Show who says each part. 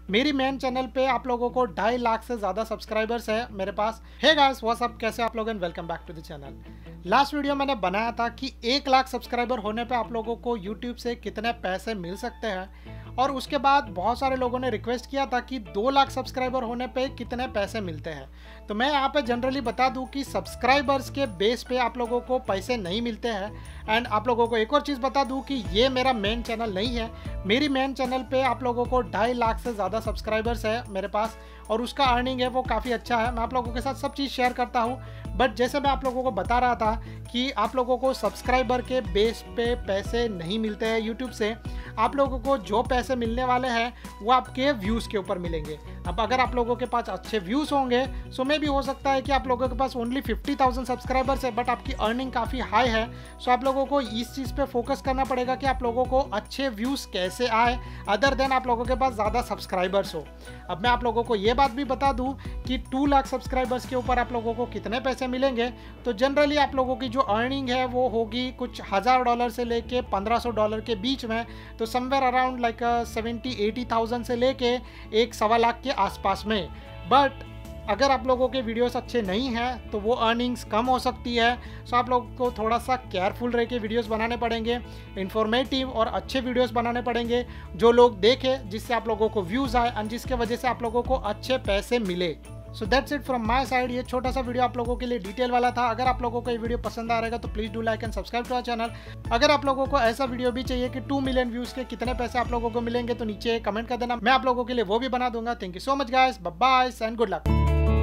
Speaker 1: मेरी main channel पे आप लोगों को 2.5 लाख से ज़्यादा सब्सक्राइबर्स है मेरे पास। हे गाइस व्हाट्स अप, कैसे आप लोग and welcome back to the channel. Last video मैंने बनाया था कि 1 लाख सब्सक्राइबर होने पे आप लोगों को यूट्यूब से कितने पैसे मिल सकते हैं, और उसके बाद बहुत सारे लोगों ने रिक्वेस्ट किया था कि 2 लाख सब्सक्राइबर होने पे कितने पैसे मिलते हैं। तो मैं यहाँ पे जनरली बता दूं कि सब्सक्राइबर्स के बेस पे आप लोगों को पैसे नहीं मिलते हैं। एंड आप लोगों को एक और चीज़ बता दूं कि ये मेरा मेन चैनल नहीं है। मेरी मेन चैनल पे आप लोगों को 2.5 लाख से ज़्यादा सब्सक्राइबर्स है मेरे पास, और उसका अर्निंग है वो काफ़ी अच्छा है। मैं आप लोगों के साथ सब चीज़ शेयर करता हूँ। बट जैसे मैं आप लोगों को बता रहा था कि आप लोगों को सब्सक्राइबर के बेस पे पैसे नहीं मिलते हैं यूट्यूब से। आप लोगों को जो पैसे मिलने वाले हैं वो आपके व्यूज़ के ऊपर मिलेंगे। अब अगर आप लोगों के पास अच्छे व्यूज़ होंगे सो मे भी हो सकता है कि आप लोगों के पास ओनली 50,000 सब्सक्राइबर्स है, बट आपकी अर्निंग काफ़ी हाई है। सो आप लोगों को इस चीज़ पे फोकस करना पड़ेगा कि आप लोगों को अच्छे व्यूज़ कैसे आए, अदर देन आप लोगों के पास ज़्यादा सब्सक्राइबर्स हो। अब मैं आप लोगों को ये बात भी बता दूं कि 2 लाख सब्सक्राइबर्स के ऊपर आप लोगों को कितने पैसे मिलेंगे। तो जनरली आप लोगों की जो अर्निंग है वो होगी कुछ $1000 से लेके $1500 के बीच में। तो समवेयर अराउंड लाइक 70-80,000 से लेके 1-1.25 लाख के आसपास में। बट अगर आप लोगों के वीडियोस अच्छे नहीं हैं तो वो अर्निंग्स कम हो सकती है। सो आप लोगों को थोड़ा सा केयरफुल रह के वीडियोस बनाने पड़ेंगे, इंफॉर्मेटिव और अच्छे वीडियोस बनाने पड़ेंगे जो लोग देखें, जिससे आप लोगों को व्यूज़ आए और जिसके वजह से आप लोगों को अच्छे पैसे मिले। So that's it from my side. ये छोटा सा वीडियो आप लोगों के लिए डिटेल वाला था। अगर आप लोगों को ये वीडियो पसंद आ रहेगा तो please do like and subscribe to our channel. अगर आप लोगों को ऐसा वीडियो भी चाहिए कि 2 मिलियन व्यूज़ के कितने पैसे आप लोगों को मिलेंगे तो नीचे कमेंट कर देना, मैं आप लोगों के लिए वो भी बना दूंगा। Thank you so much guys, bye bye and good luck.